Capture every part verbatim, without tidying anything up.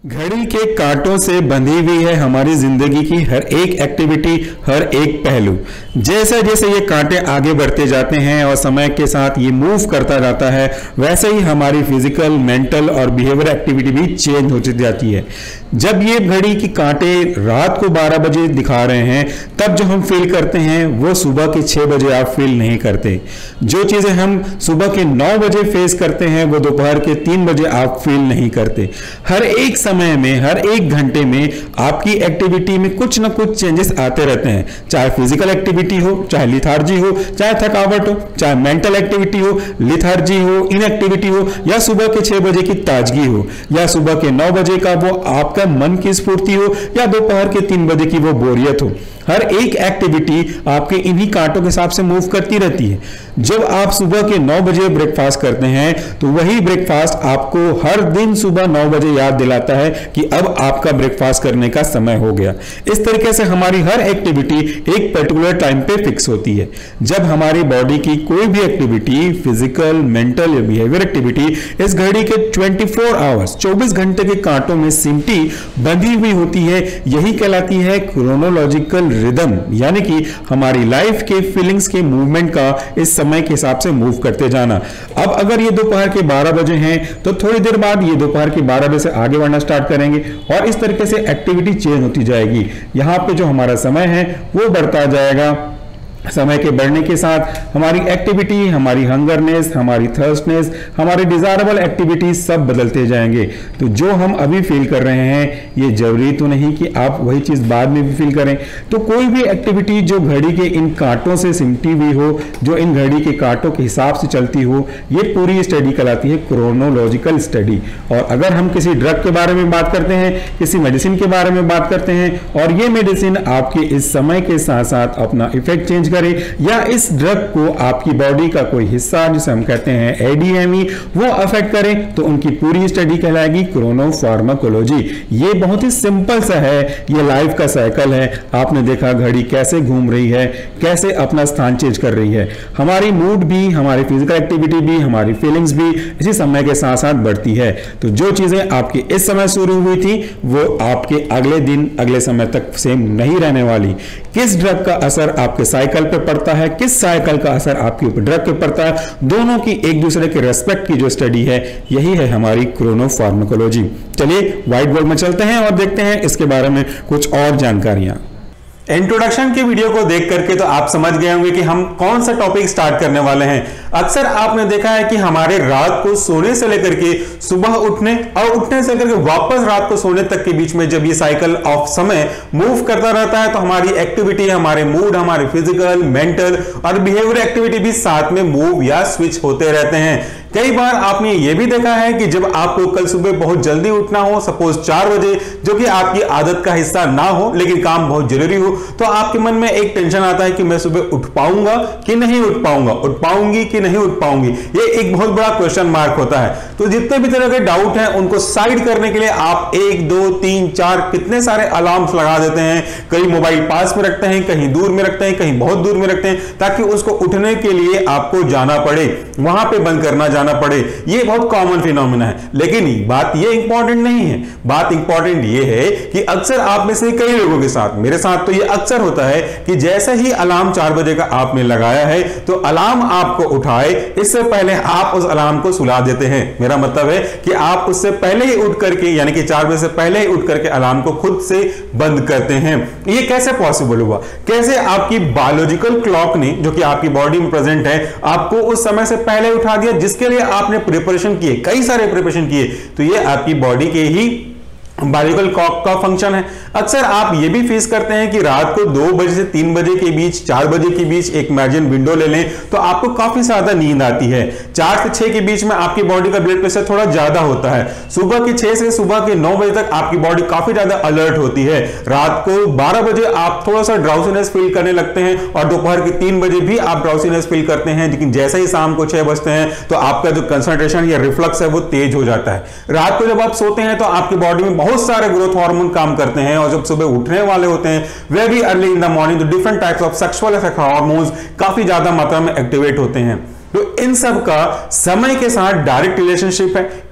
घड़ी के कांटों से बंधी हुई है हमारी जिंदगी की हर एक एक्टिविटी, हर एक पहलू। जैसे जैसे ये कांटे आगे बढ़ते जाते हैं और समय के साथ ये मूव करता जाता है, वैसे ही हमारी फिजिकल, मेंटल और बिहेवियर एक्टिविटी भी चेंज होती जाती है। जब ये घड़ी की कांटे रात को बारह बजे दिखा रहे हैं, तब जो हम फील करते हैं वो सुबह के छह बजे आप फील नहीं करते। जो चीजें हम सुबह के नौ बजे फेस करते हैं वो दोपहर के तीन बजे आप फील नहीं करते। हर एक समय में, हर एक घंटे में आपकी एक्टिविटी में कुछ ना कुछ चेंजेस आते रहते हैं। चाहे फिजिकल एक्टिविटी हो, चाहे लिथार्जी हो, चाहे थकावट हो, चाहे मेंटल एक्टिविटी हो, लिथार्जी हो, इनएक्टिविटी हो, या सुबह के छह बजे की ताजगी हो, या सुबह के नौ बजे का वो आपका मन की स्फूर्ति हो, या दोपहर के तीन बजे की वो बोरियत हो। हर एक एक्टिविटी आपके इन्हीं कांटों के हिसाब से मूव करती रहती है। जब आप सुबह के नौ बजे ब्रेकफास्ट करते हैं तो वही ब्रेकफास्ट आपको हर दिन सुबह नौ बजे याद दिलाता है कि अब आपका ब्रेकफास्ट करने का समय हो गया। इस तरीके से हमारी हर एक्टिविटी एक पर्टिकुलर टाइम पे फिक्स होती है। जब हमारी बॉडी की कोई भी एक्टिविटी, फिजिकल, मेंटल या बिहेवियर एक्टिविटी इस घड़ी के चौबीस आवर्स, चौबीस घंटे के कांटों में सिमटी बंधी हुई होती है, यही कहलाती है क्रोनोलॉजिकल रिदम, यानी कि हमारी लाइफ के फीलिंग्स के मूवमेंट का इस समय के हिसाब से मूव करते जाना। अब अगर ये दोपहर के बारह बजे हैं तो थोड़ी देर बाद ये दोपहर के बारह बजे से आगे बढ़ना स्टार्ट करेंगे और इस तरीके से एक्टिविटी चेंज होती जाएगी। यहां पे जो हमारा समय है वो बढ़ता जाएगा। समय के बढ़ने के साथ हमारी एक्टिविटी, हमारी हंगरनेस, हमारी थर्स्टनेस, हमारी डिजायरेबल एक्टिविटीज सब बदलते जाएंगे। तो जो हम अभी फील कर रहे हैं ये जरूरी तो नहीं कि आप वही चीज बाद में भी फील करें। तो कोई भी एक्टिविटी जो घड़ी के इन कांटों से सिमटी हुई हो, जो इन घड़ी के कांटों के हिसाब से चलती हो, ये पूरी स्टडी कहलाती है क्रोनोलॉजिकल स्टडी। और अगर हम किसी ड्रग के बारे में बात करते हैं, किसी मेडिसिन के बारे में बात करते हैं और ये मेडिसिन आपके इस समय के साथ साथ अपना इफेक्ट चेंज करे, या इस ड्रग को आपकी बॉडी का कोई हिस्सा जिसे हम कहते हैं एडीएमई वो अफेक्ट करे, तो उनकी पूरी स्टडी कहलाएगी क्रोनोफार्माकोलॉजी। ये बहुत ही सिंपल सा है, ये लाइफ का साइकिल है। आपने देखा घड़ी कैसे घूम रही है, कैसे अपना स्थान चेंज कर रही है। हमारी मूड भी, हमारी फिजिकल एक्टिविटी भी, हमारी फीलिंग्स भी इसी समय के साथ साथ बढ़ती है। तो जो चीजें आपकी इस समय शुरू हुई थी वो आपके अगले दिन, अगले समय तक सेम नहीं रहने वाली। किस ड्रग का असर आपके साइकिल पे पड़ता है, किस साइकिल का असर आपके ऊपर ड्रग पे पड़ता है, दोनों की एक दूसरे के रेस्पेक्ट की जो स्टडी है, यही है हमारी क्रोनोफार्माकोलॉजी। चलिए व्हाइट बोर्ड में चलते हैं और देखते हैं इसके बारे में कुछ और जानकारियां। इंट्रोडक्शन के वीडियो को देख करके तो आप समझ गए होंगे कि हम कौन सा टॉपिक स्टार्ट करने वाले हैं। अक्सर आपने देखा है कि हमारे रात को सोने से लेकर के सुबह उठने और उठने से लेकर के वापस रात को सोने तक के बीच में जब ये साइकिल ऑफ समय मूव करता रहता है तो हमारी एक्टिविटी, हमारे मूड, हमारे फिजिकल, मेंटल और बिहेवियर एक्टिविटी भी साथ में मूव या स्विच होते रहते हैं। कई बार आपने ये भी देखा है कि जब आपको कल सुबह बहुत जल्दी उठना हो, सपोज चार बजे, जो कि आपकी आदत का हिस्सा ना हो लेकिन काम बहुत जरूरी हो, तो आपके मन में एक टेंशन आता है कि मैं सुबह उठ पाऊंगा कि नहीं उठ पाऊंगा, उठ पाऊंगी कि नहीं उठ पाऊंगी। ये एक बहुत बड़ा क्वेश्चन मार्क होता है। तो जितने भी तरह के डाउट हैं उनको साइड करने के लिए आप एक, दो, तीन, चार कितने सारे अलार्म्स लगा देते हैं। कहीं मोबाइल पास में रखते हैं, कहीं दूर में रखते हैं, कहीं बहुत दूर में रखते हैं, ताकि उसको उठने के लिए आपको जाना पड़े, वहां पर बंद करना जाना पड़े। ये बहुत कॉमन फिनोमेना है। लेकिन बात ये इंपॉर्टेंट नहीं है। बात इंपॉर्टेंट ये है कि अक्सर आप में से कई लोगों के साथ, मेरे साथ तो ये अक्सर होता है कि जैसे ही अलार्म चार बजे का आपने लगाया है तो अलार्म आपको उठाए इससे पहले आप उस अलार्म को सुला देते हैं। मेरा मतलब है कि आप उससे पहले ही उठ करके, यानी कि चार बजे से पहले ही उठ करके अलार्म को खुद से बंद करते हैं। ये कैसे पॉसिबल हुआ? कैसे आपकी बायोलॉजिकल क्लॉक ने, जो कि आपकी बॉडी में प्रेजेंट है, आपको उस समय से पहले उठा दिया जिसके लिए आपने प्रिपरेशन किए, कई सारे प्रिपरेशन किए। तो ये आपकी बॉडी के ही बायोलॉजिकल क्लॉक का फंक्शन है। अक्सर आप ये भी फेस करते हैं कि रात को दो बजे से तीन बजे के बीच, चार बजे के बीच एक इमेजिन विंडो ले लें तो आपको काफी ज्यादा नींद आती है। चार से छह के बीच में आपकी बॉडी का ब्लड प्रेशर थोड़ा ज्यादा होता है। सुबह के छह से सुबह के नौ बजे तक आपकी बॉडी काफी ज्यादा अलर्ट होती है। रात को बारह बजे आप थोड़ा सा ड्राउसीनेस फील करने लगते हैं और दोपहर के तीन बजे भी आप ड्राउसीनेस फील करते हैं। लेकिन जैसे ही शाम को छह बजते हैं तो आपका जो कंसंट्रेशन या रिफ्लक्स है वो तेज हो जाता है। रात को जब आप सोते हैं तो आपकी बॉडी में बहुत सारे ग्रोथ हार्मोन काम करते हैं और जब सुबह उठने वाले होते हैं very early in the morning तो different types of sexual hormones काफी ज्यादा मात्रा में एक्टिवेट होते हैं। तो इन सब का समय के साथ डायरेक्ट रिलेशनशिप है।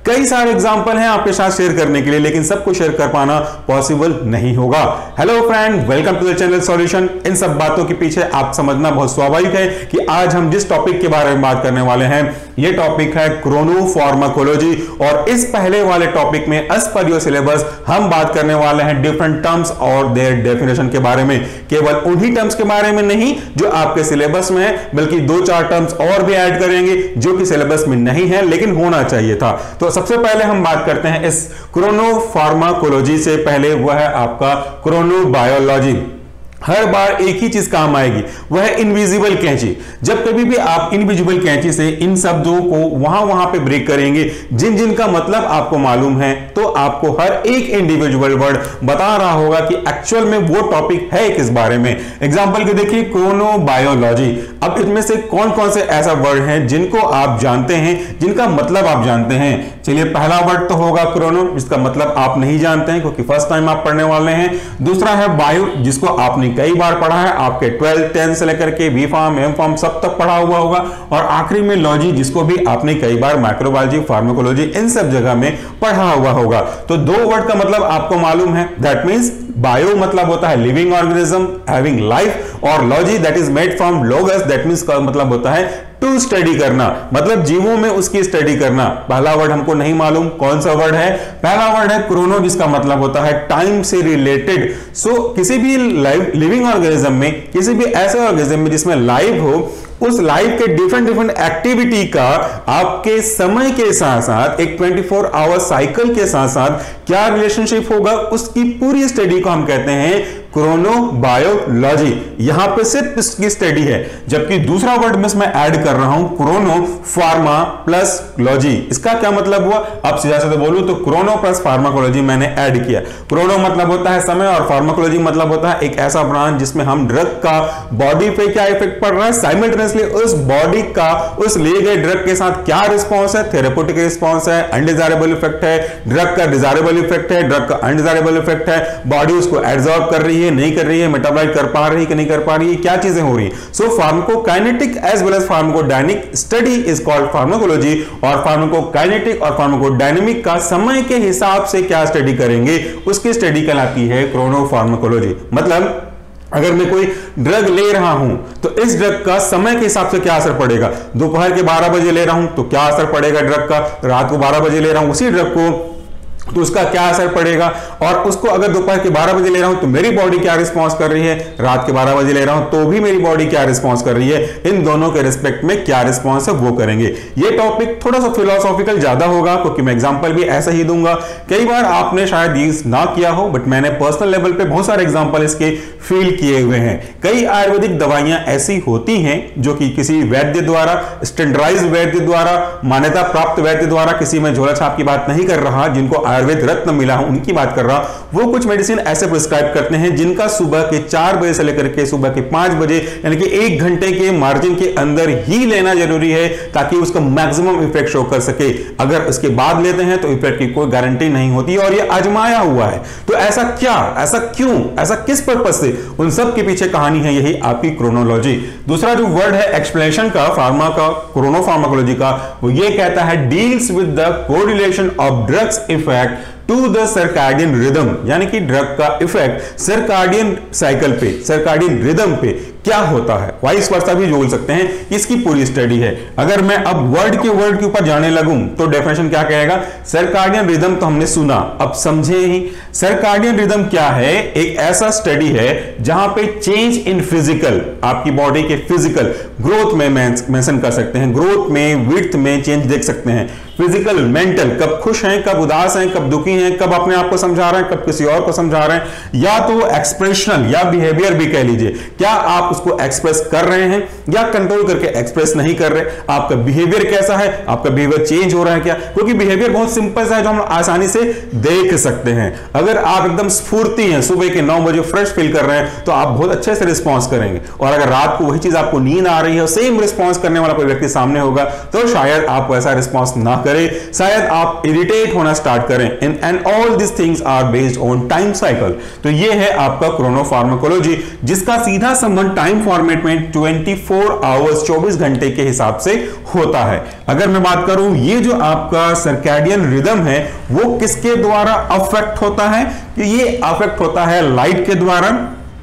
कई सारे एग्जांपल हैं आपके साथ शेयर करने के लिए, लेकिन सबको शेयर कर पाना पॉसिबल नहीं होगा। Hello friend, welcome to the channel solution. इन सब बातों के पीछे आप समझना बहुत स्वाभाविक है कि आज हम जिस टॉपिक के बारे में बात करने वाले हैं यह टॉपिक है क्रोनोफार्माकोलॉजी। और इस पहले वाले टॉपिक में एज पर योर सिलेबस हम बात करने वाले हैं डिफरेंट टर्म्स और देयर डेफिनेशन के बारे में। केवल उन्हीं टर्म्स के बारे में नहीं जो आपके सिलेबस में है, बल्कि दो चार टर्म्स और भी ऐड करेंगे जो कि सिलेबस में नहीं है लेकिन होना चाहिए था। तो सबसे पहले हम बात करते हैं इस क्रोनोफार्माकोलॉजी से पहले, वह है आपका क्रोनोबायोलॉजी। हर बार एक ही चीज काम आएगी, वह है इनविजिबल कैंची। जब कभी भी आप इनविजिबल कैंची से इन शब्दों को वहां वहां पे ब्रेक करेंगे जिन जिन का मतलब आपको मालूम है, तो आपको हर एक इंडिविजुअल वर्ड बता रहा होगा कि एक्चुअल में वो टॉपिक है किस बारे में। एग्जांपल के देखिए, क्रोनोबायोलॉजी। अब इसमें से कौन कौन से ऐसा वर्ड हैं जिनको आप जानते हैं, जिनका मतलब आप जानते हैं। चलिए, पहला वर्ड तो होगा क्रोनो, जिसका मतलब आप नहीं जानते हैं क्योंकि फर्स्ट टाइम आप पढ़ने वाले हैं। दूसरा है बायो, जिसको आपने कई बार पढ़ा है, आपके ट्वेल्थ टेंथ से लेकर के बी फार्म एम फार्म सब तक पढ़ा हुआ होगा। और आखिरी में लॉजी, जिसको भी आपने कई बार माइक्रोबायोलॉजी, फार्माकोलॉजी इन सब जगह में पढ़ा हुआ होगा। तो दो वर्ड का मतलब आपको मालूम है, दैट मींस बायो मतलब होता है लिविंग ऑर्गेनिज्म हैविंग लाइफ, और logy that is made from logos, that means का मतलब होता है टू स्टडी करना, मतलब जीवों में उसकी स्टडी करना। पहला वर्ड हमको नहीं मालूम कौन सा वर्ड है। पहला वर्ड है क्रोनो, जिसका मतलब होता है टाइम से रिलेटेड। सो किसी भी लिविंग ऑर्गेनिज्म में, किसी भी ऐसे ऑर्गेनिज्म में जिसमें लाइफ हो, उस लाइफ के डिफरेंट डिफरेंट एक्टिविटी का आपके समय के साथ साथ एक चौबीस आवर साइकिल के साथ साथ क्या रिलेशनशिप होगा, उसकी पूरी स्टडी को हम कहते हैं क्रोनोबायोलॉजी। यहां पे सिर्फ इसकी स्टडी है। जबकि दूसरा वर्ड में मैं ऐड कर रहा हूं क्रोनोफार्मा प्लस लॉजी। इसका क्या मतलब हुआ, अब सीधा सीधा बोलूं तो क्रोनो प्लस फार्माकोलॉजी मैंने ऐड किया। क्रोनो मतलब होता है समय और फार्माकोलॉजी मतलब होता है एक ऐसा ब्रांच जिसमें हम ड्रग का बॉडी पे क्या इफेक्ट पड़ रहा है, साइमल्टेनियसली उस बॉडी का उस लिए गए ड्रग के साथ क्या रिस्पॉन्स है, थेरेप्यूटिक रिस्पॉन्स है, अनडिजायरेबल इफेक्ट है, ड्रग का डिजायरेबल इफेक्ट है, ड्रग का अनडिजायरेबल इफेक्ट है, बॉडी उसको एब्जॉर्ब कर रही है नहीं कर रही है, मेटाबोलाइट कर पा रही है कि नहीं कर पा रही है, क्या चीजें हो रही है। So pharmacokinetic as well as pharmacodynamic study is called pharmacology. और फार्माकोकाइनेटिक और फार्माकोडायनेमिक का समय के हिसाब से क्या स्टडी करेंगे, उसकी स्टडी कहलाती है क्रोनोफार्माकोलॉजी। मतलब अगर मैं कोई ड्रग ले रहा हूं तो इस ड्रग का समय के हिसाब से क्या असर पड़ेगा। दोपहर के बारह बजे ले रहा हूं तो क्या असर पड़ेगा ड्रग का, रात को बारह बजे ले रहा हूं उसी ड्रग को तो उसका क्या असर पड़ेगा, और उसको अगर दोपहर के बारह बजे ले रहा हूं तो मेरी बॉडी क्या रिस्पांस कर रही है, रात के बारह बजे ले रहा हूं तो भी मेरी बॉडी क्या रिस्पांस कर रही है, इन दोनों के रिस्पेक्ट में क्या रिस्पांस है वो करेंगे। ये टॉपिक थोड़ा सा फिलोसॉफिकल ज्यादा होगा क्योंकि मैं एग्जांपल भी ऐसा ही दूंगा। कई बार आपने शायद यूज ना किया हो, बट मैंने पर्सनल लेवल पे बहुत सारे एग्जांपल इसके फील किए हुए हैं। कई आयुर्वेदिक दवाइयां ऐसी होती हैं जो कि किसी वैद्य द्वारा, स्टैंडर्डाइज्ड वैद्य द्वारा, मान्यता प्राप्त वैद्य द्वारा, किसी में झोला छाप की बात नहीं कर रहा, जिनको आयुर्वेद रत्न मिला हूं उनकी बात कर रहा, वो कुछ मेडिसिन ऐसे प्रिस्क्राइब करते हैं जिनका सुबह के चार बजे से लेकर के सुबह के पांच बजे यानी कि एक घंटे के मार्जिन के अंदर ही लेना जरूरी है ताकि उसका मैक्सिमम इफेक्ट शो कर सके। अगर उसके बाद लेते हैं तो इफेक्ट की कोई गारंटी नहीं होती और ये आजमाया हुआ है। तो ऐसा क्या, ऐसा क्यों, ऐसा किस पर्पस से, उन सब के पीछे कहानी है यही आपकी क्रोनोलॉजी। दूसरा जो वर्ड है एक्सप्लेनेशन का, फार्मा का, क्रोनोफार्माकोलॉजी का, वो ये कहता है deals with the correlation of drugs effect to the circadian rhythm, यानी कि ड्रग का इफेक्ट सर्काडियन साइकिल पे, सर्काडियन रिदम पे क्या होता है। वाइस वर्सा भी बोल सकते हैं, इसकी पूरी स्टडी है। अगर मैं अब वर्ड के वर्ड के ऊपर जाने लगूं तो डेफिनेशन क्या कहेगा, सर्काडियन रिदम तो हमने सुना, अब समझे ही। सर्काडियन रिदम क्या है, एक ऐसा स्टडी है जहां पे चेंज इन फिजिकल, आपकी बॉडी के फिजिकल ग्रोथ में मेंशन कर सकते हैं, ग्रोथ में, विड्थ में चेंज देख सकते हैं, फिजिकल, मेंटल, कब खुश हैं, कब उदास हैं, कब दुखी हैं, कब अपने आप को समझा रहे हैं, कब किसी और को समझा रहे हैं, या तो एक्सप्रेशनल या बिहेवियर भी कह लीजिए, क्या आप उसको एक्सप्रेस कर रहे हैं या कंट्रोल करके एक्सप्रेस नहीं कर रहे, आपका बिहेवियर कैसा है, आपका बिहेवियर चेंज हो रहा है क्या, क्योंकि बिहेवियर बहुत सिंपल सा है जो हम आसानी से देख सकते हैं। अगर आप एकदम स्फूर्ति हैं, सुबह के नौ बजे फ्रेश फील कर रहे हैं तो आप बहुत अच्छे से रिस्पॉन्स करेंगे, और अगर रात को वही चीज आपको नींद आ रही है, सेम रिस्पॉन्स करने वाला कोई व्यक्ति सामने होगा तो शायद आप वैसा रिस्पॉन्स ना करें, शायद आप इरिटेट होना स्टार्ट करें। And all this things are based on time cycle. तो ये है आपका क्रोनोफार्माकोलॉजी, जिसका सीधा संबंध टाइम फॉर्मेट में चौबीस आवर्स चौबीस घंटे के हिसाब से होता है। अगर मैं बात करूं ये जो आपका सर्कैडियन रिदम है वो किसके द्वारा अफेक्ट होता है, कि ये अफेक्ट होता है लाइट के द्वारा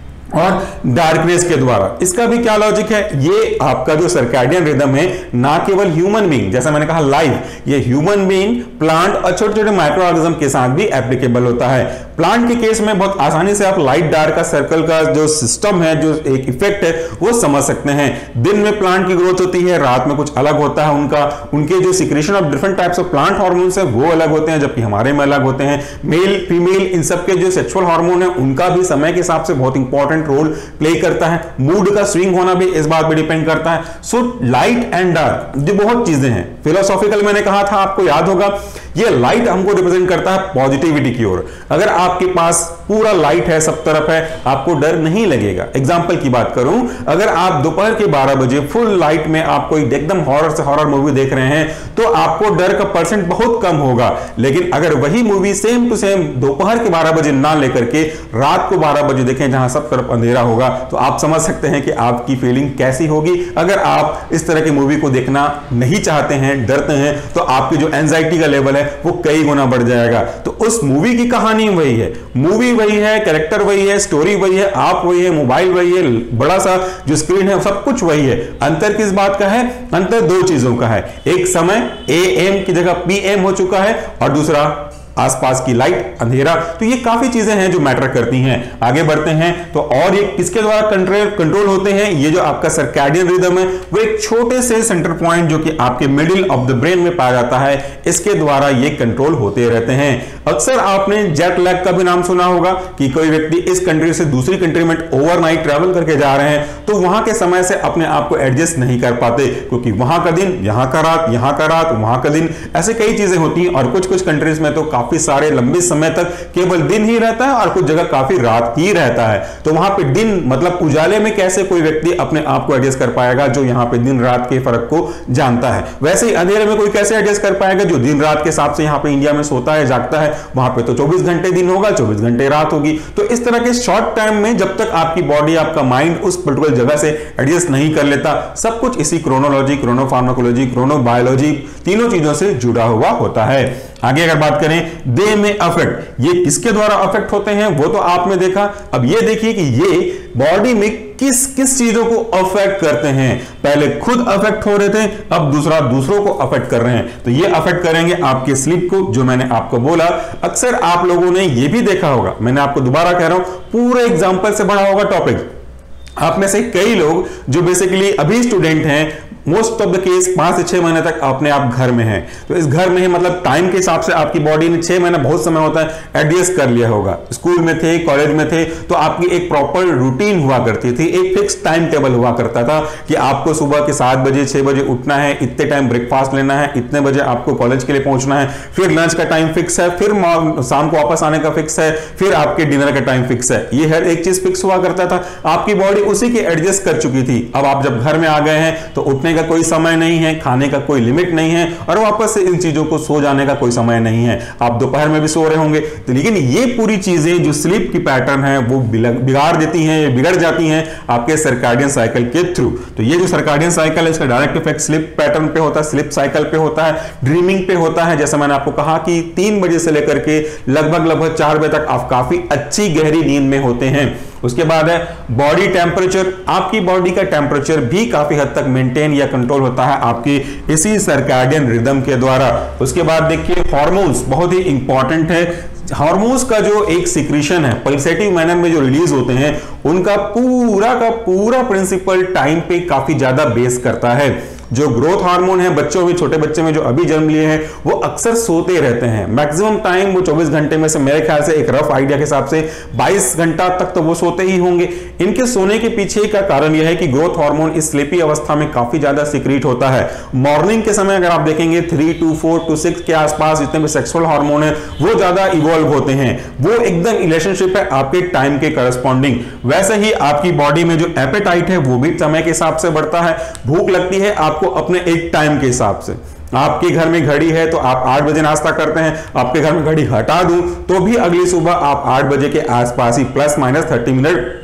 और डार्कनेस के द्वारा। इसका भी क्या लॉजिक है, ये आपका जो सर्कैडियन रिदम है ना केवल ह्यूमन बीइंग, जैसा मैंने कहा लाइव, ये ह्यूमन बीइंग, प्लांट और छोटे छोटे माइक्रो ऑर्गेनिज्म के साथ भी एप्लीकेबल होता है। प्लांट के केस में बहुत आसानी से आप लाइट डार्क का सर्कल का जो सिस्टम है, जो एक इफेक्ट है वो समझ सकते हैं। दिन में प्लांट की ग्रोथ होती है, रात में कुछ अलग होता है उनका, उनके जो secretion of different types of plant hormones है वो अलग होते हैं, जबकि हमारे में अलग होते हैं। मेल फीमेल इन सब के जो सेक्सुअल हार्मोन है उनका भी समय के हिसाब से बहुत इंपॉर्टेंट रोल प्ले करता है। मूड का स्विंग होना भी इस बात पे डिपेंड करता है। सो लाइट एंड डार्क जो बहुत चीजें हैं, फिलोसॉफिकल मैंने कहा था, आपको याद होगा, ये लाइट हमको रिप्रेजेंट करता है पॉजिटिविटी की ओर। अगर आपके पास पूरा लाइट है, सब तरफ है, आपको डर नहीं लगेगा। एग्जांपल की बात करूं, अगर आप दोपहर के बारह बजे फुल लाइट में आप कोई एकदम हॉरर से हॉरर मूवी देख रहे हैं तो आपको डर का परसेंट बहुत कम होगा। लेकिन अगर वही मूवी सेम टू सेम दोपहर के बारह बजे ना लेकर के रात को बारह बजे देखें जहां सब तरफ अंधेरा होगा, तो आप समझ सकते हैं कि आपकी फीलिंग कैसी होगी। अगर आप इस तरह की मूवी को देखना नहीं चाहते हैं, डरते हैं, तो आपकी जो एंजाइटी का लेवल है वो कई गुना बढ़ जाएगा। तो उस मूवी की कहानी वही है, मूवी वही है, कैरेक्टर वही है, स्टोरी वही है, आप वही है, मोबाइल वही है, बड़ा सा जो स्क्रीन है सब कुछ वही है। अंतर किस बात का है? अंतर दो चीजों का है। एक समय ए एम की जगह पी एम हो चुका है और दूसरा आसपास की लाइट, अंधेरा। तो ये काफी चीजें हैं जो मैटर करती हैं। आगे बढ़ते हैं तो और ये किसके द्वारा कंट्रोल कंट्रोल होते हैं? ये जो आपका सर्कैडियन रिदम है वो एक छोटे से सेंटर पॉइंट जो कि आपके मिडिल ऑफ द ब्रेन में पाया जाता है, इसके द्वारा ये कंट्रोल होते रहते हैं। अक्सर आपने जेट लैग का भी नाम सुना होगा कि कोई व्यक्ति इस कंट्री से दूसरी कंट्री में ओवरनाइट ट्रैवल करके जा रहे हैं तो वहां के समय से अपने आप को एडजस्ट नहीं कर पाते, क्योंकि वहां का दिन, यहां का रात, यहां का रात, वहां का दिन, ऐसे कई चीजें होती हैं। और कुछ कुछ कंट्रीज में तो काफी सारे लंबे समय तक केवल दिन ही रहता है और कुछ जगह काफी रात ही रहता है। तो वहां पे दिन मतलब उजाले में कैसे कोई व्यक्ति अपने आप को एडजस्ट कर पाएगा जो यहां पे दिन रात के फर्क को जानता है? वैसे ही अंधेरे में कोई कैसे एडजस्ट कर पाएगा जो दिन रात के हिसाब से यहां पे इंडिया में सोता है, जागता है? वहां पे तो चौबीस घंटे दिन होगा, चौबीस घंटे रात होगी। तो इस तरह के शॉर्ट टाइम में जब तक आपकी बॉडी, आपका माइंड उस पर्टिकुलर जगह से एडजस्ट नहीं कर लेता, सब कुछ इसी क्रोनोलॉजी, क्रोनोफार्माकोलॉजी, क्रोनोबायोलॉजी तीनों चीजों से जुड़ा हुआ होता है। आगे अगर बात करें देह में अफेक्ट, ये किसके द्वारा अफेक्ट होते हैं वो तो आपने देखा। अब ये देखिए कि ये बॉडी में किस किस चीजों को अफेक्ट करते हैं। पहले खुद अफेक्ट हो रहे थे, अब दूसरा दूसरों को अफेक्ट कर रहे हैं। तो ये अफेक्ट करेंगे आपके स्लीप को, जो मैंने आपको बोला। अक्सर आप लोगों ने ये भी देखा होगा, मैंने आपको दोबारा कह रहा हूं, पूरे एग्जाम्पल से बड़ा होगा टॉपिक। आप में से कई लोग जो बेसिकली अभी स्टूडेंट हैं, मोस्ट ऑफ द केस पांच से छह महीने तक अपने आप घर में है। तो इस घर में है मतलब टाइम के हिसाब से आपकी बॉडी ने छह महीना बहुत समय होता है एडजस्ट कर लिया होगा। स्कूल में थे, कॉलेज में थे, तो आपकी एक प्रॉपर रूटीन हुआ करती थी, एक फिक्स टाइम टेबल हुआ करता था कि आपको सुबह के सात बजे छह बजे उठना है, इतने टाइम ब्रेकफास्ट लेना है, इतने बजे आपको कॉलेज के लिए पहुंचना है, फिर लंच का टाइम फिक्स है, फिर शाम को वापस आने का फिक्स है, फिर आपके डिनर का टाइम फिक्स है। ये हर एक चीज फिक्स हुआ करता था, आपकी बॉडी उसी के एडजस्ट कर चुकी थी। अब आप जब घर में आ गए हैं तो उठने का कोई समय नहीं है, खाने का कोई लिमिट नहीं है और वापस से इन चीजों को सो जाने का कोई समय नहीं है। आप दोपहर में भी सो रहे होंगे तो, लेकिन ये पूरी चीजें जो स्लीप की पैटर्न है वो बिगाड़ देती हैं, बिगड़ जाती हैं आपके सर्कैडियन साइकिल के थ्रू। तो ये जो सर्कैडियन साइकिल है इसका डायरेक्ट इफेक्ट स्लीप पैटर्न पे होता है, स्लीप साइकिल पे होता है, ड्रीमिंग पे होता है। जैसा मैंने आपको कहा कि तीन बजे से लेकर के लगभग लगभग चार बजे तक आप काफी अच्छी गहरी नींद में होते हैं। उसके बाद है बॉडी टेम्परेचर, आपकी बॉडी का टेम्परेचर भी काफी हद तक मेंटेन या कंट्रोल होता है आपकी इसी सर्कैडियन रिदम के द्वारा। उसके बाद देखिए हार्मोन्स बहुत ही इंपॉर्टेंट है। हार्मोन्स का जो एक सिक्रीशन है पल्सेटिव मैनर में जो रिलीज होते हैं, उनका पूरा का पूरा प्रिंसिपल टाइम पे काफी ज्यादा बेस करता है। जो ग्रोथ हार्मोन है बच्चों में, छोटे बच्चे में जो अभी जन्म लिए हैं, वो अक्सर सोते रहते हैं। मैक्सिमम टाइम वो चौबीस घंटे में से मेरे ख्याल से एक रफ आइडिया के हिसाब से बाईस घंटा तक तो वो सोते ही होंगे। इनके सोने के पीछे का कारण यह है कि ग्रोथ हार्मोन इस स्लीपी अवस्था में काफी ज्यादा सीक्रेट होता है। मॉर्निंग के समय अगर आप देखेंगे three to four to six के आसपास जितने भी सेक्सुअल हार्मोन है वो ज्यादा इवॉल्व होते हैं। वो एकदम रिलेशनशिप है आपके टाइम के करस्पॉन्डिंग। वैसे ही आपकी बॉडी में जो एपेटाइट है वो भी समय के हिसाब से बढ़ता है। भूख लगती है आपको अपने एक टाइम के हिसाब से। आपके घर में घड़ी है तो आप आठ बजे नाश्ता करते हैं, आपके घर में घड़ी हटा दूं तो भी अगली सुबह आप आठ बजे के आसपास ही प्लस माइनस थर्टी मिनट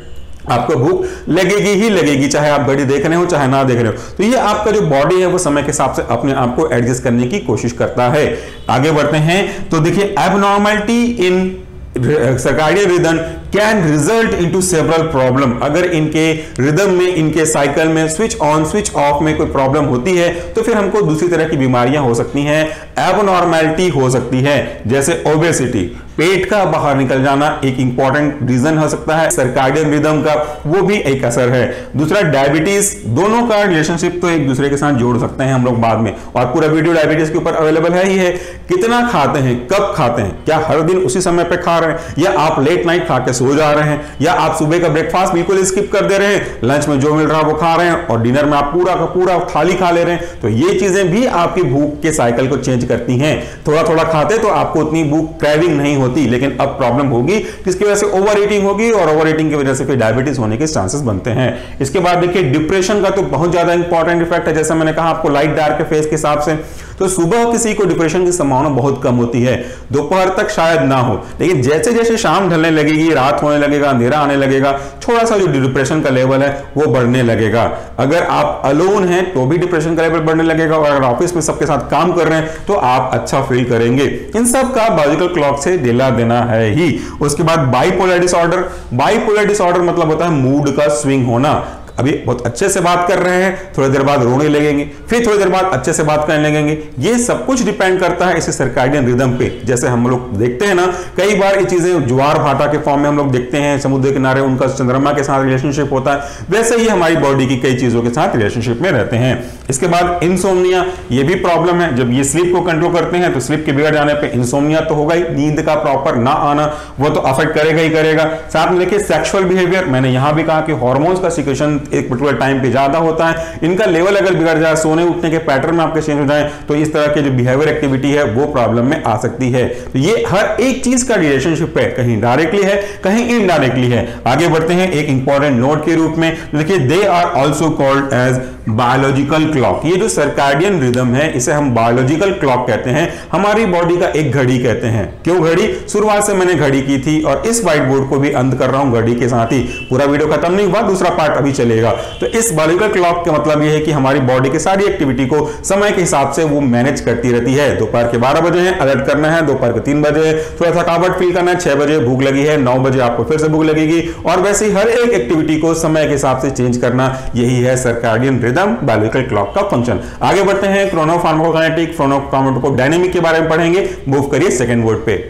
आपको भूख लगेगी ही लगेगी, चाहे आप घड़ी देख रहे हो चाहे ना देख रहे हो। तो ये आपका जो बॉडी है वो समय के हिसाब से अपने आप को एडजस्ट करने की कोशिश करता है। आगे बढ़ते हैं तो देखिए, abnormality in circadian rhythm can result into several problem. अगर इनके रिदम में, इनके साइकिल में स्विच ऑन स्विच ऑफ में कोई प्रॉब्लम होती है तो फिर हमको दूसरी तरह की बीमारियां हो सकती हैं, एबनॉर्मलिटी हो सकती है, जैसे ओबेसिटी, पेट का बाहर निकल जाना एक इंपॉर्टेंट रीजन हो सकता है सर्काडियन रिदम का, वो भी एक असर है। दूसरा डायबिटीज, दोनों का रिलेशनशिप तो एक दूसरे के साथ जोड़ सकते हैं हम लोग बाद में, और पूरा वीडियो डायबिटीज के ऊपर अवेलेबल है ही है। कितना खाते हैं, कब खाते हैं, क्या हर दिन उसी समय पे खा रहे हैं, या आप लेट नाइट खा के सो जा रहे हैं, या आप सुबह का ब्रेकफास्ट बिल्कुल स्किप कर दे रहे हैं, लंच में जो मिल रहा है वो खा रहे हैं और डिनर में आप पूरा का पूरा थाली खा ले रहे हैं। तो ये चीजें भी आपकी भूख के साइकिल को चेंज करती हैं। थोड़ा थोड़ा खाते तो आपको उतनी भूख क्रेविंग नहीं होती, लेकिन अब प्रॉब्लम होगी जिसकी वजह से ओवर ईटिंग होगी, और ओवर ईटिंग की वजह से फिर डायबिटीज होने के चांसेस बनते हैं। इसके बाद देखिए, डिप्रेशन का तो बहुत ज्यादा इंपॉर्टेंट इफेक्ट है, जैसा मैंने कहा आपको लाइट डार्क के फेस के हिसाब से। तो सुबह किसी को डिप्रेशन की संभावना बहुत कम होती है, दोपहर तक शायद ना हो, लेकिन जैसे जैसे शाम ढलने लगेगी, रात होने लगेगा, अंधेरा आने लगेगा, थोड़ा सा जो डिप्रेशन का लेवल है वो बढ़ने लगेगा। अगर आप अलोन हैं तो भी डिप्रेशन का लेवल बढ़ने लगेगा, और अगर ऑफिस में सबके साथ काम कर रहे हैं तो आप अच्छा फील करेंगे। इन सब का बायोलॉजिकल क्लॉक से लेना देना है ही। उसके बाद बाइपोलर डिसऑर्डर, बाइपोलर डिसऑर्डर मतलब होता है मूड का स्विंग होना। अभी बहुत अच्छे से बात कर रहे हैं, थोड़ी देर बाद रोने लगेंगे, फिर थोड़ी देर बाद अच्छे से बात करने लगेंगे। ये सब कुछ डिपेंड करता है इसी सर्काडियन रिदम पे। जैसे हम लोग देखते हैं ना, कई बार ये चीजें ज्वार भाटा के फॉर्म में हम लोग देखते हैं, समुद्र किनारे उनका चंद्रमा के साथ रिलेशनशिप होता है, वैसे ही हमारी बॉडी की कई चीजों के साथ रिलेशनशिप में रहते हैं। इसके बाद इंसोम्निया, ये भी प्रॉब्लम है। जब ये स्लीप को कंट्रोल करते हैं तो स्लीप के बिगड़ जाने पर इंसोम्निया तो होगा ही, नींद का प्रॉपर ना आना वो तो अफेक्ट करेगा ही करेगा। साथ में देखिए सेक्सुअल बिहेवियर, मैंने यहां भी कहा कि हार्मोन्स का सिक्रेशन एक पर्टिकुलर टाइम पे ज्यादा होता है, इनका लेवल अगर बिगड़ जाए, सोने उठने के पैटर्न में आपके चेंज हो जाए, तो इस तरह के जो बिहेवियर एक्टिविटी है वो प्रॉब्लम में आ सकती है। तो ये हर एक चीज का रिलेशनशिप है, कहीं डायरेक्टली है कहीं इनडायरेक्टली है। आगे बढ़ते हैं एक इंपॉर्टेंट नोट के रूप में, देखिए they are also called as biological clock. ये जो सर्काडियन रिदम है इसे हम बायोलॉजिकल क्लॉक कहते हैं, हमारी बॉडी का एक घड़ी कहते हैं। क्यों घड़ी? शुरुआत से मैंने घड़ी की थी और इस व्हाइट बोर्ड को भी अंत कर रहा हूं घड़ी के साथ ही। पूरा वीडियो खत्म नहीं हुआ, दूसरा पार्ट अभी चलेगा। तो इस बायोलॉजिकल क्लॉक का मतलब यह है कि हमारी बॉडी की सारी एक्टिविटी को समय के हिसाब से वो मैनेज करती रहती है। दोपहर के बारह बजे है अलर्ट करना है, दोपहर के तीन बजे थोड़ा थकावट फील करना है, छह बजे भूख लगी है, नौ बजे आपको फिर से भूख लगेगी, और वैसे हर एक एक्टिविटी को समय के हिसाब से चेंज करना, यही है सर्काडियन रिदम, बायोलॉजिकल क्लॉक का फंक्शन। आगे बढ़ते हैं क्रोनो फार्माकोकाइनेटिक, क्रोनो फार्माकोडायनेमिक के बारे में पढ़ेंगे। मूव करिए सेकंड वर्ड पे।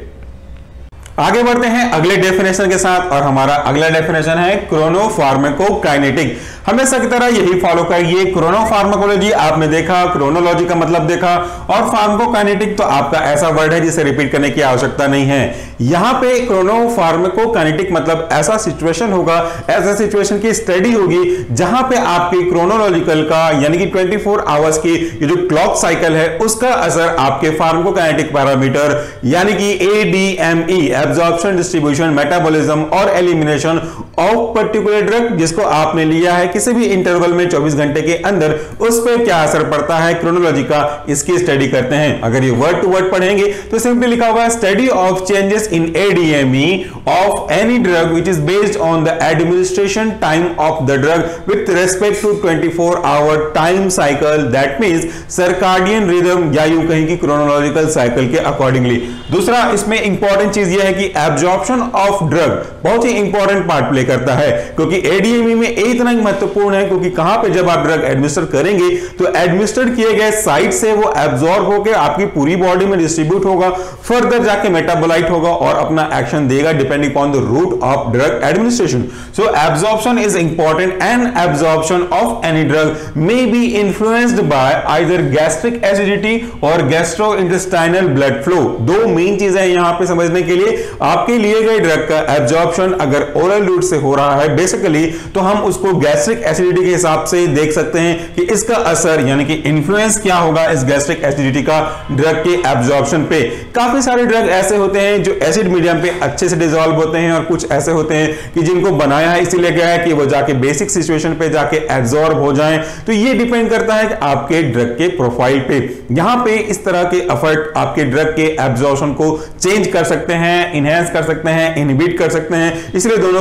आगे बढ़ते हैं अगले डेफिनेशन के साथ, और हमारा अगला डेफिनेशन है क्रोनो फार्माकोकाइनेटिक। हमेशा की तरह यही फॉलो करिए। क्रोनो फार्माकोलॉजी आपने देखा, क्रोनोलॉजी का मतलब देखा, और फार्माकोकाइनेटिक तो आपका ऐसा वर्ड है जिसे रिपीट करने की आवश्यकता नहीं है। यहां पे क्रोनो फार्माकोकाइनेटिक मतलब ऐसा सिचुएशन होगा, ऐसा सिचुएशन की स्टडी होगी जहां पे आपकी क्रोनोलॉजिकल का यानी कि चौबीस आवर्स की ये जो क्लॉक साइकिल है उसका असर आपके फार्माकोकाइनेटिक पैरामीटर यानी कि एडीएमई, एब्जॉर्प्शन, डिस्ट्रीब्यूशन, मेटाबॉलिज्म और एलिमिनेशन ऑफ पर्टिकुलर ड्रग, जिसको आपने लिया है किसी भी इंटरवल में चौबीस घंटे के अंदर, उस पर क्या असर पड़ता है क्रोनोलॉजी का, इसकी स्टडी करते हैं। अगर ये वर्ड टू वर्ड पढ़ेंगे तो सिंपली लिखा हुआ है study of changes in ADME of any drug which is based on the administration time of the drug with respect to चौबीस hour time cycle, that means circadian rhythm, या यूं कहें कि क्रोनोलॉजिकल साइकिल के accordingly. दूसरा इसमें important चीज यह है कि एब्जॉर्प्शन ऑफ ड्रग बहुत ही इंपॉर्टेंट पार्ट प्ले करता है, क्योंकि एडीएमई में इतना ही महत्वपूर्ण है, क्योंकि कहां पे जब आप ड्रग एडमिनिस्टर करेंगे तो एडमिनिस्टर किए गए साइट से वो एब्जॉर्ब होकर आपकी पूरी बॉडी में डिस्ट्रीब्यूट होगा, फर्दर जाके मेटाबोलाइट होगा और अपना एक्शन देगा depending upon the route of drug administration. So absorption is important and absorption of any drug may be influenced by either gastric acidity और गैस्ट्रोइंटेस्टाइनल ब्लड फ्लो। दो main चीजें हैं यहां पे समझने के लिए। आपके लिए गए ड्रग का एब्जॉर्प्शन अगर ओरल रूट से हो रहा है बेसिकली, तो हम उसको गैस्ट्रिक एसिडिटी के हिसाब से देख सकते हैं कि इसका असर यानी कि इन्फ्लुएंस क्या होगा इस गैस्ट्रिक एसिडिटी का ड्रग के एब्जॉर्प्शन पे। काफी सारे ड्रग ऐसे होते हैं जो एसिड मीडियम पे अच्छे से डिसॉल्व होते हैं, और कुछ ऐसे होते हैं कि जिनको बनाया है इसीलिए गया है कि वो जाके बेसिक सिचुएशन पे जाके एब्जॉर्ब हो जाएं। तो ये डिपेंड करता है कि आपके ड्रग के प्रोफाइल पे। यहां पे इस तरह के एफर्ट आपके ड्रग के एब्जॉर्प्शन को चेंज कर सकते हैं, इनहेंस कर सकते हैं, इनहिबिट कर सकते हैं, इसलिए दोनों को साथ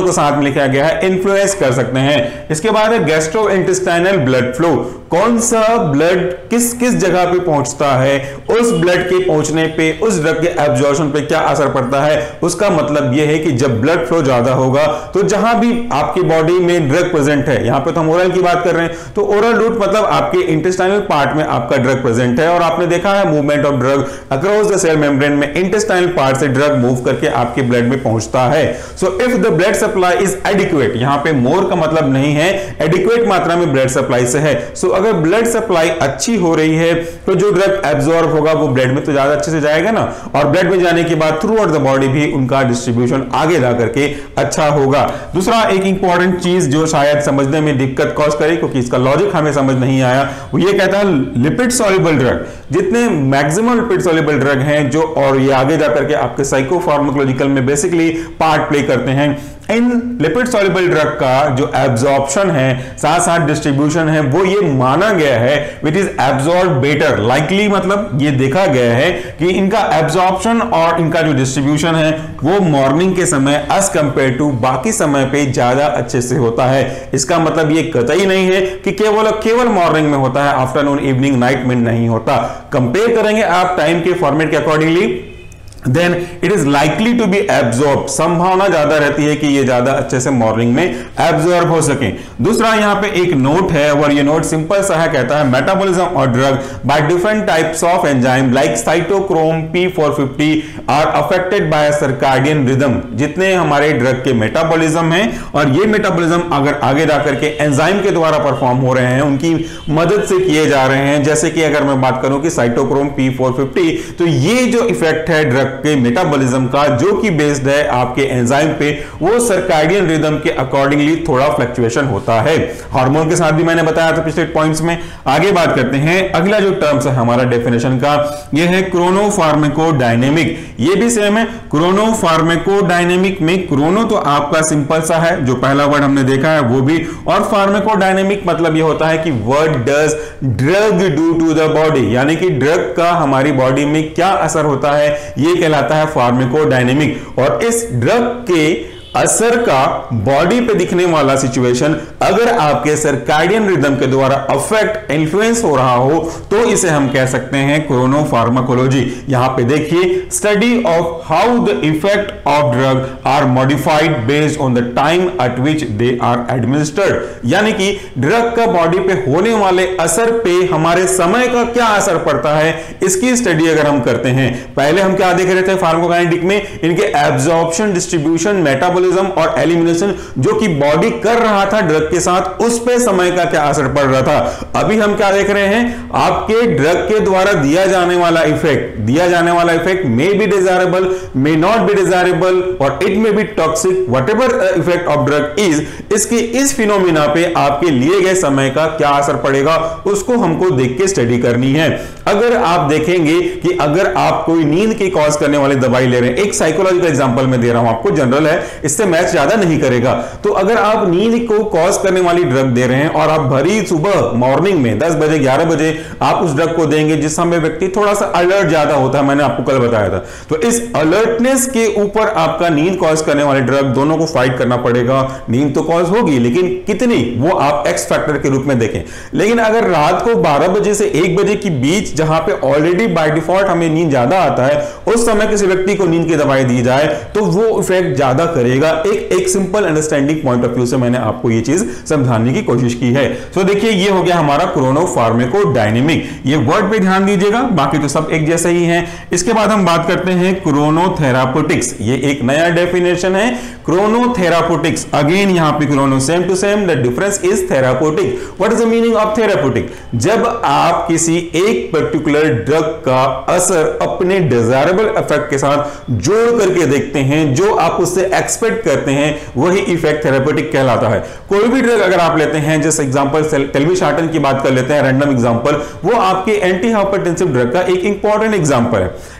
लिखा गया है, इन्फ्लुएंस कर सकते हैं। इसके बाद है गैस्ट्रो इंटेस्टाइनल ब्लड फ्लो, कौन सा ब्लड किस किस जगह पे पहुंचता है, उस ब्लड के पहुंचने पे उस ड्रग के एब्जॉर्प्शन पे क्या असर पड़ता है। उसका मतलब यह है कि जब ब्लड फ्लो ज्यादा होगा तो जहां भी आपकी बॉडी में ड्रग प्रेजेंट है, यहां पे तो हम ओरल की बात कर रहे हैं, तो ओरल रूट मतलब आपके इंटेस्टाइनल पार्ट में आपका ड्रग प्रेजेंट है और आपने देखा है movement of drug across the cell membrane में इंटेस्टाइनल पार्ट से ड्रग मूव करके आपके ब्लड में पहुंचता है। So if the blood supply is adequate, यहां पे मोर का मतलब नहीं है, एडिक्वेट मात्रा में ब्लड सप्लाई से है। सो so, अगर ब्लड सप्लाई अच्छी हो रही है तो जो ड्रग एब्जॉर्ब होगा वो ब्लड में तो ज्यादा अच्छे से जाएगा ना, और ब्लड में जाने के बाद थ्रू आउट द बॉडी भी उनका डिस्ट्रीब्यूशन आगे जा करके अच्छा होगा। दूसरा एक इंपॉर्टेंट चीज जो शायद समझने में दिक्कत कॉज करे क्योंकि इसका लॉजिक हमें समझ नहीं आया, वो ये कहता है लिपिड सॉल्युबल ड्रग, जितने मैक्सिमम लिपिड सॉल्युबल ड्रग हैं जो, और ये आगे जाकर के आपके साइकोफार्माकोलॉजिकल में बेसिकली पार्ट प्ले करते हैं, इन लिपिड सॉल्युबल ड्रग का जो एब्जॉर्प्शन है साथ साथ डिस्ट्रीब्यूशन है वो ये माना गया है which is absorb better likely, मतलब ये देखा गया है कि इनका एब्जॉर्प्शन और इनका जो डिस्ट्रीब्यूशन है वो मॉर्निंग के समय एज कंपेयर टू बाकी समय पे ज्यादा अच्छे से होता है। इसका मतलब ये कतई नहीं है कि केवल केवल मॉर्निंग में होता है, आफ्टरनून इवनिंग नाइट में नहीं होता। कंपेयर करेंगे आप टाइम के फॉर्मेट के accordingly, then it is likely to be absorb, संभावना ज्यादा रहती है कि ये ज्यादा अच्छे से मॉर्निंग में एब्जॉर्ब हो सके। दूसरा यहां पे एक नोट है और ये नोट सिंपल सा है, कहता है मेटाबॉलिज्म और drug by different types of enzyme like cytochrome P four fifty are affected by circadian rhythm. जितने हमारे ड्रग के मेटाबॉलिज्म हैं और ये मेटाबॉलिज्म अगर आगे जाकर के एंजाइम के द्वारा परफॉर्म हो रहे हैं, उनकी मदद से किए जा रहे हैं, जैसे कि अगर मैं बात करूं कि साइटोक्रोम पी फोर फिफ्टी, तो ये जो इफेक्ट है ड्रग के मेटाबॉलिज्म का जो कि बेस्ड है आपके एंजाइम पे, वो सर्काडियन रिदम के अकॉर्डिंगली थोड़ा फ्लक्चुएशन होता है। हार्मोन के साथ भी मैंने बताया था पिछले पॉइंट्स में। आगे बात करते हैं, अगला जो टर्म्स है हमारा डेफिनेशन का, ये है क्रोनोफार्माकोडायनेमिक। ये भी सेम है, क्रोनोफार्माकोडायनेमिक में क्रोनो तो आपका सिंपल सा है, जो पहला वर्ड हमने देखा है वो भी, और फार्माकोडायनेमिक मतलब ये होता है कि what does drug do to the body, यानी कि ड्रग का हमारी बॉडी में क्या असर होता है, ये कहलाता है फार्माकोडायनेमिक। और इस ड्रग के असर का बॉडी पे दिखने वाला सिचुएशन अगर आपके सर्काडियन रिदम के द्वारा अफेक्ट इन्फ्लुएंस हो रहा हो तो इसे हम कह सकते हैं क्रोनोफार्माकोलॉजी। यहां पे देखिए, study of how the effect of drug are modified based on the time at which they are administered, यानी कि ड्रग का बॉडी पे होने वाले असर पे हमारे समय का क्या असर पड़ता है, इसकी स्टडी अगर हम करते हैं। पहले हम क्या देख रहे थे फार्माकोकाइनेटिक में, इनके एब्जॉर्प्शन, डिस्ट्रीब्यूशन, मेटाबॉलिज्म और एलिमिनेशन जो कि बॉडी कर रहा था ड्रग के साथ, उस पे समय का क्या असर पड़ रहा था। अभी हम क्या देख रहे हैं, आपके ड्रग के द्वारा दिया जाने वाला इफेक्ट, दिया जाने वाला effect may be desirable, may not be desirable, और it may be toxic, whatever effect of drug is, इसके इस फिनोमिना पे आपके लिए गए समय का क्या असर पड़ेगा, उसको हमको देख के स्टडी करनी है। अगर आप देखेंगे कि अगर आप कोई नींद की कॉज करने वाली दवाई ले रहे हैं, एक साइकोलॉजिकल एग्जांपल में दे रहा हूं आपको, जनरल है, इससे मैच ज्यादा नहीं करेगा, तो अगर आप नींद को कॉज करने वाली ड्रग दे रहे हैं और आप भरी सुबह मॉर्निंग में दस बजे ग्यारह बजे आप उस ड्रग को देंगे जिस समय व्यक्ति थोड़ा सा अलर्ट ज्यादा होता है, मैंने आपको कल बताया था, तो इस अलर्टनेस के ऊपर आपका नींद कॉज करने वाले ड्रग दोनों को फाइट करना पड़ेगा। नींद तो कॉज होगी लेकिन कितनी, वो आप एक्स फैक्टर के रूप में देखें। लेकिन अगर रात को बारह बजे से एक बजे के बीच, जहां पे ऑलरेडी बाय डिफॉल्ट हमें नींद ज्यादा आता है, उस समय किसी व्यक्ति को नींद की दवाई दी जाए तो वो इफेक्ट ज्यादा करेगा। एक एक simple understanding point of view से मैंने आपको ये चीज समझाने की कोशिश की है। तो so देखिए, ये हो गया हमारा क्रोनोफार्माकोडायनेमिक। ये वर्ड पे ध्यान दीजिएगा, बाकी तो सब एक जैसे ही हैं। इसके बाद हम बात करते हैं क्रोनोथेरापेटिक्स। ये एक नया डेफिनेशन है, क्रोनोथेरापेटिक्स। अगेन यहां पे chrono same to same, the difference is therapeutic. What is the meaning of therapeutic? जब आप किसी एक पर्टिकुलर ड्रग का असर अपने डिजायरेबल इफेक्ट के साथ जोड़ करके देखते हैं, जो आप उससे एक्सपेक्ट करते हैं, वही इफेक्ट थेरापेटिक कहलाता है। कोई भी ड्रग अगर आप लेते हैं, जैसे एग्जांपल टेल्मिसार्टन की बात कर लेते हैं, रैंडम एग्जांपल, वो आपके एंटी हाइपरटेंसिव ड्रग का एक इंपॉर्टेंट एग्जांपल है।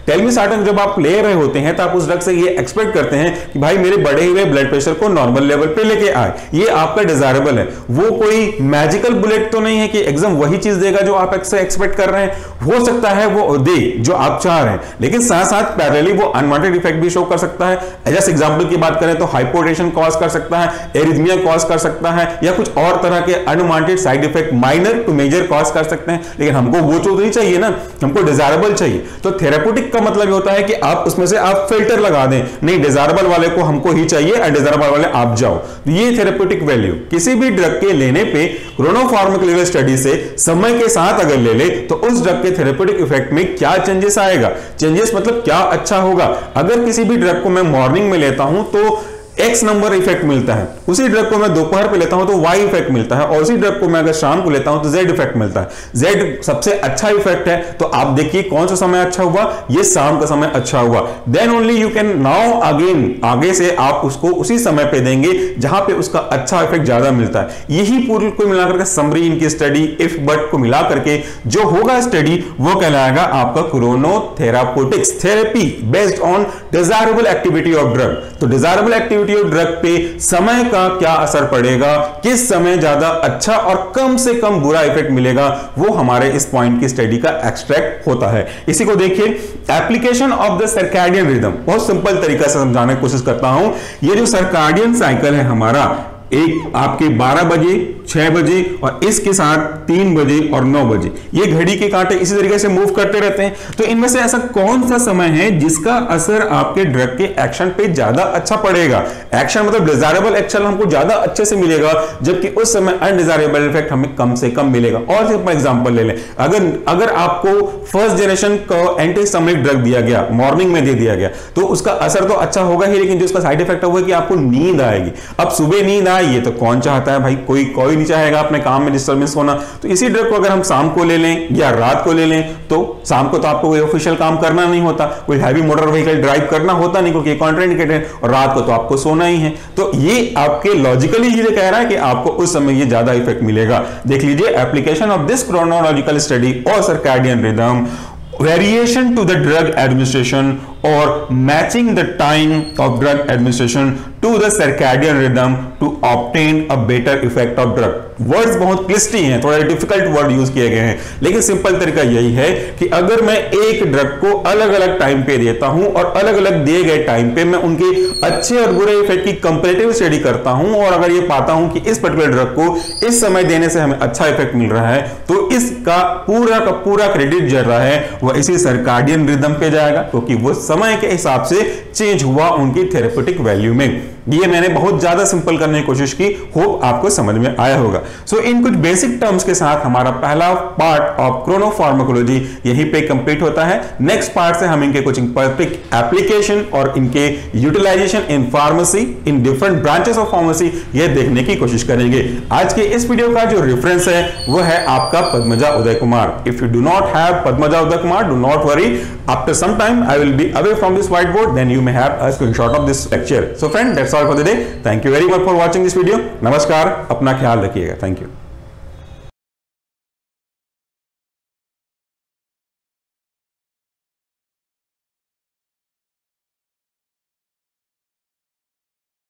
टेलमिसार्टन जब आप ले रहे होते हैं तो आप उस ड्रग से ये एक्सपेक्ट करते हैं कि भाई मेरे बढ़े हुए ब्लड प्रेशर को नॉर्मल लेवल पे लेके आए, ये आपका डिजायरेबल है। वो कोई मैजिकल बुलेट तो नहीं है कि एकदम वही चीज देगा जो आप एक्सपेक्ट कर रहे हैं। हो सकता है वो दे जो आप चाह रहे हैं, लेकिन साथ साथ पैरेलली वो अनवांटेड इफेक्ट भी शो कर सकता है। जैसे एग्जांपल की बात करें तो हाइपोटेंशन कॉज कर सकता है, एरिथमिया कॉज कर सकता है, या कुछ और तरह के unwanted side effect minor to major cause कर सकते हैं। लेकिन हमको वो तो नहीं चाहिए ना, हमको डिजायरेबल चाहिए। तो थेरेप्यूटिक का मतलब होता है कि आप उसमें से आप फिल्टर लगा दें, नहीं डिजायरेबल वाले को हमको ही चाहिए, अनडिजायरेबल वाले आप जाओ। ये थेरेप्यूटिक वैल्यू किसी भी ड्रग के लेने पे क्रोनोफार्माकोलॉजी स्टडी से समय के साथ अगर ले ले तो उस ड्रग के थेरेप्यूटिक इफेक्ट में क्या चेंजेस आएगा। चेंजेस मतलब क्या अच्छा होगा। अगर किसी भी ड्रग को मैं मॉर्निंग में लेता हूं तो एक्स नंबर इफेक्ट मिलता है, उसी ड्रग को मैं दोपहर पे लेता हूं तो वाई इफेक्ट मिलता है, और उसी ड्रग को मैं अगर शाम को लेता हूं तो जेड इफेक्ट मिलता है। जेड सबसे अच्छा इफेक्ट है, तो आप देखिए कौन सा समय अच्छा हुआ, ये शाम का समय अच्छा हुआ। Then only you can now again, आगे से आप उसको उसी समय पे देंगे जहां पे उसका अच्छा इफेक्ट ज्यादा मिलता है। यही पूरी को मिलाकर के समरी इनकी स्टडी इफ बट को मिला करके जो होगा स्टडी वो कहलाएगा आपका chronotherapeutics therapy based on desirable activity of drug. तो डिजायरेबल एक्टिविटी ऑफ ड्रग पे समय का क्या असर पड़ेगा, किस समय ज्यादा अच्छा और कम से कम बुरा इफेक्ट मिलेगा, वो हमारे इस पॉइंट की स्टडी का एक्सट्रैक्ट होता है। इसी को देखिए, application of the circadian rhythm. बहुत सिंपल तरीका से समझाने की कोशिश करता हूं। ये जो सर्कैडियन साइकिल है हमारा, एक आपके बारह बजे, छह बजे और इसके साथ तीन बजे और नौ बजे, ये घड़ी के कांटे इसी तरीके से मूव करते रहते हैं। तो इनमें से ऐसा कौन सा समय है जिसका असर आपके ड्रग के एक्शन पे ज्यादा अच्छा पड़ेगा। एक्शन मतलब डिजायरेबल एक्शन हमको ज्यादा अच्छे से मिलेगा, जबकि उस समय अनडिजायरेबल इफेक्ट हमें कम से कम मिलेगा। और सिंपल एग्जांपल ले लें, अगर अगर आपको फर्स्ट जनरेशन का एंटीहिस्टामिनिक ड्रग दिया गया, मॉर्निंग में दे दिया गया, तो उसका असर तो अच्छा होगा ही, लेकिन जो उसका साइड इफेक्ट होगा कि आपको नींद आएगी। अब सुबह नींद आए, ये तो कौन चाहता है भाई, कोई कोई नहीं चाहेगा अपने काम में डिस्टर्बेंस होना। तो इसी ड्रग को अगर हम शाम को ले लें या रात को ले लें, तो शाम को तो आपको कोई ऑफिशियल काम करना नहीं होता, कोई हैवी मोटर व्हीकल ड्राइव करना होता नहीं क्योंकि कॉन्ट्राइंडिकेटेड है, और रात को तो आपको सोना ही है। तो ये आपके लॉजिकली ये कह रहा है कि आपको उस समय ये ज्यादा इफेक्ट मिलेगा। देख लीजिए, application of this chronological study और circadian rhythm, variation to the drug administration or matching the time of drug administration to the circadian rhythm to obtain a better effect of drug। Words बहुत क्लिस्टी हैं, थोड़ा difficult word use किए गए हैं, लेकिन simple तरीका यही है कि अगर मैं एक ड्रग को अलग अलग टाइम पे देता हूं और अलग अलग दिए गए टाइम पे मैं उनके अच्छे और बुरे इफेक्ट की कंपैरेटिव स्टडी करता हूं, और अगर ये पाता हूं कि इस पर्टिकुलर ड्रग को इस समय देने से हमें अच्छा इफेक्ट मिल रहा है, तो इसका पूरा का पूरा क्रेडिट जो रहा है वह इसी सर्कैडियन रिदम पे जाएगा, क्योंकि वो समय के हिसाब से चेंज हुआ उनकी थेरेप्यूटिक वैल्यू में। ये मैंने बहुत ज्यादा सिंपल करने की कोशिश की, होप आपको समझ में आया होगा। सो so, इन कुछ बेसिक टर्म्स के साथ हमारा पहला पार्ट ऑफ क्रोनोफार्माकोलॉजी यहीं पे कंप्लीट होता है। नेक्स्ट पार्ट से हम इनके कुछ परफेक्ट एप्लीकेशन और इनके utilization in pharmacy, in different branches of pharmacy, ये देखने की कोशिश करेंगे। आज के इस वीडियो का जो रेफरेंस है वो है आपका Padmaja Uday Kumar. If you do not have Padmaja Uday Kumar, do not worry, after some time I will be away from this white board, then you may have a screenshot of this lecture. So friend, that's all for the day. Thank you very much for watching this video. नमस्कार, अपना ख्याल रखिएगा। Thank you.